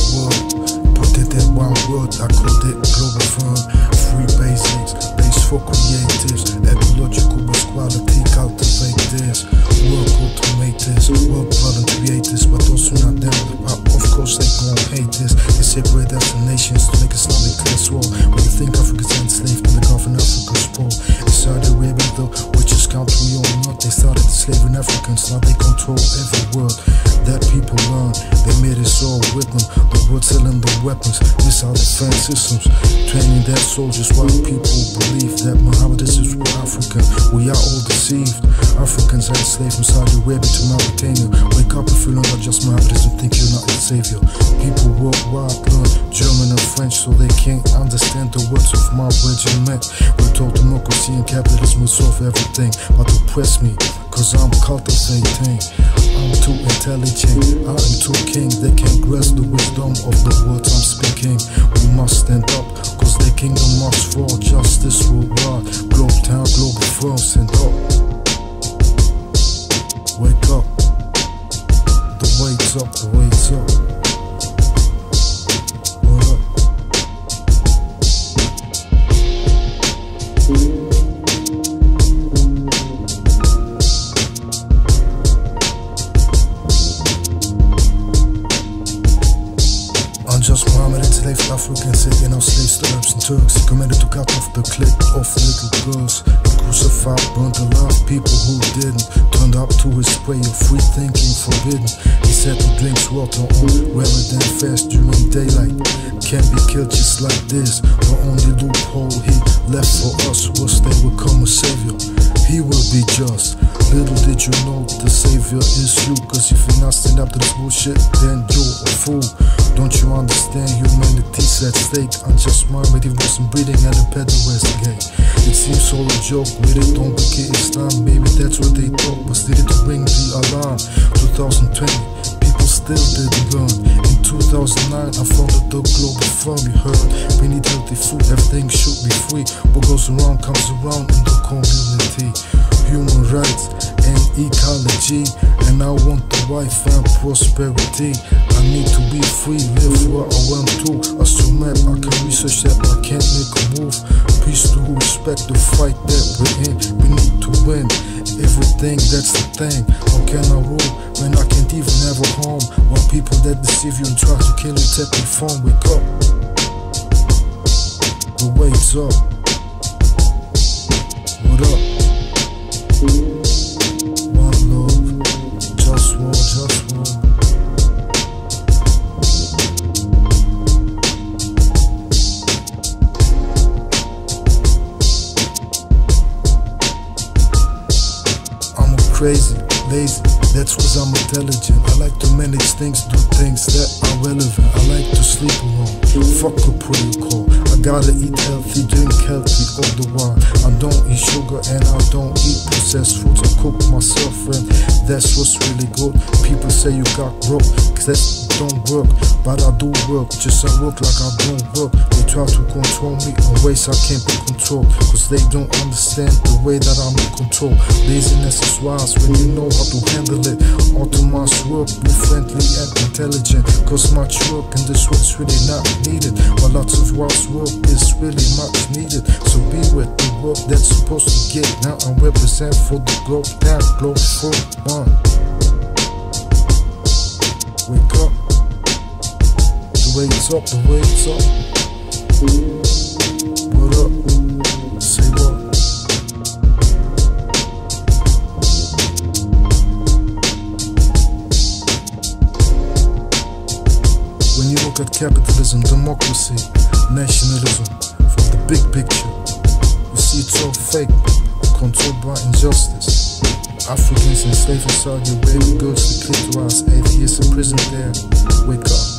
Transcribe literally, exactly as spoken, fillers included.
world. Put it in one word, I called it global firm. Three basics, base for creatives. Ecological quality, cultivate this. Work, automate this. Work, brother, create this. But those who not down the pop, of course they gon' hate this. They separate us from nations to make Islamic class war. When you think Africa's enslaved in the Gulf and Africa's poor, it's Saudi Arabia though, which is country we all know. They started enslaving Africans, now they control every word that people learn. They made us all with them. The words selling the weapons. This are defense systems, training their soldiers. While people believe that Muhammad is African, we are all deceived. Africans are enslaved from Saudi Arabia to Mauritania. Wake up if you know not just Muhammad and think you're not a savior. People worldwide learn German and French so they can't understand the words of my regiment. We're told democracy and capitalism will solve everything, but oppress me, cause I'm cultivating. I'm too intelligent, I am too king. They can't grasp the wisdom of the words I'm speaking. We must stand up, cause the kingdom must fall. Justice worldwide, globe town, global firm, stand up. Wake up, the weight's up, the weight's up. What up? Unjust Muhammad enslaved Africans, sitting on slaves to Arabs and Turks. He commanded to cut off the click of little girls. He crucified, burned alive people who didn't. Turned up to his way of free thinking forbidden. He said to drink water on rather than fast during daylight. Can't be killed just like this. The only loophole he left for us was they would come a savior. He will be just. Little did you know the savior is you. Cause if you not stand up to this bullshit, then you're a fool. Don't you understand humanity's at stake? Unjust Muhammad, he wasn't breathing at a pederast gate. It seems all a joke, with it don't become Islam. Maybe that's what they thought, but still to ring the alarm. Two thousand twenty, people still didn't learn. In two thousand nine, I founded the global firm. You heard, we need healthy food, everything should be free. What goes around comes around in the community. Human rights and ecology, and I want the wife and prosperity. I need to be free, live where I want to. As to map, I can research that, I can't make a move. Peace to respect the fight that we're in. We need to win everything, that's the thing. How can I rule when I can't even have a home? While people that deceive you and try to kill you take me phone. Wake up, the weight's up. What up? One love, just war, just war. I'm a crazy, lazy, that's cause I'm intelligent. I like to manage things, do things that are relevant. I like to sleep alone, fuck a protocol. I gotta eat healthy, drink healthy all the while. I don't eat sugar and I don't eat processed foods. I cook myself and that's what's really good. People say you got broke, cause that don't work. But I do work, just I work like I don't work. They try to control me in ways I can't be controlled, cause they don't understand the way that I'm in control. Laziness is wise when you know how to handle it. Autonomous work, be friendly and intelligent, cause much work in this world's really not needed. But lots of wise work is really much needed. So be with the work that's supposed to get now and represent for the globe down, globe for one. Wake up, the weight's up, the weight's up. What up? Say what? When you look at capitalism, democracy, nationalism, from the big picture, you see it's all fake, controlled by injustice. Africans enslaved in Saudi Arabia, girls to clitorize, atheists in prison there. Wake up.